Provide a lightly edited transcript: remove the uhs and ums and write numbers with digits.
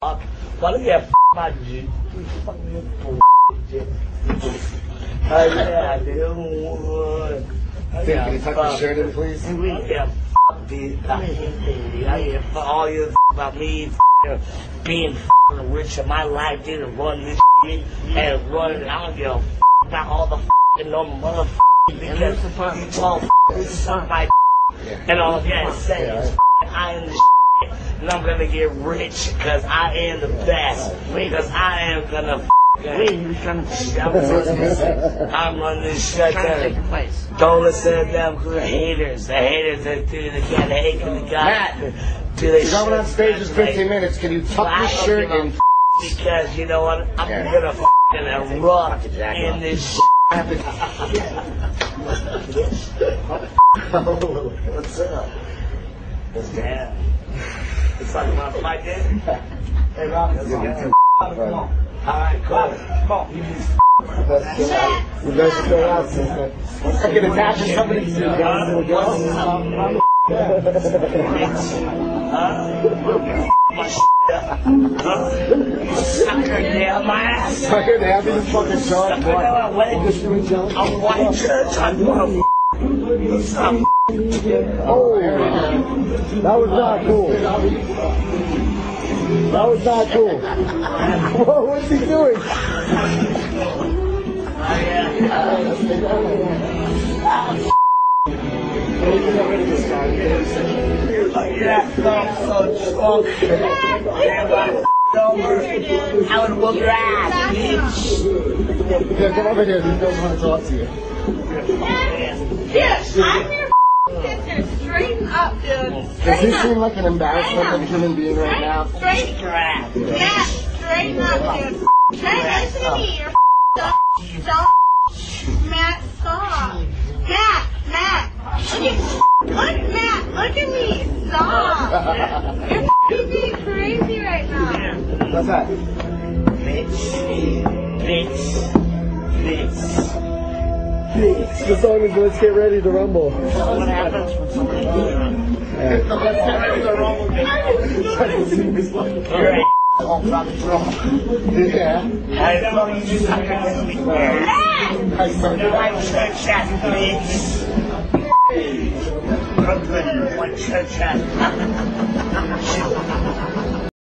Why do you have my G? Fucking bullshit. Yeah, dude. Can you tuck your shirt in, please? Yeah, dude. I hear all you about me being rich in my life, dude, and run this shit and run it. I don't give a about all the normal motherfuckers because you told suck my and all you gotta say is I am the shit and I'm gonna get rich because I am the best because I am gonna I'm running this shit down. Don't listen to them haters. The haters that do they got hate because they got You're going on stage in 15 minutes. Can you tuck your shirt in? Because you know what? I'm gonna fucking erupt in this shit. What's up? Damn. It's like my fight there. Hey, Rob, let's go. Come on. Alright, come on. You guys are still out since then. I can attach somebody to you guys. My sucker down my ass. Sucker down, this fucking John. I'm white church. I'm one. Oh, that was not cool. That was not cool. Whoa, what's he doing? I would whoop your ass, bitch. Yeah, come over here. He doesn't want to talk to you. Yes, I'm your sister. Straighten up, dude. Does he seem like an embarrassment of a human being right now? Straighten Your ass. Matt, straighten up, dude. Matt, listen to me. You're stop. Matt, stop. Matt. Look at me. Stop. You're being crazy right now. What's that? Bitch. The song is Let's Get Ready to Rumble. What happens when somebody Let's Get Ready to Rumble. You're a Yeah. I know you just suck at me. I saw You're like church ass bitch. Brooklyn, what church ass.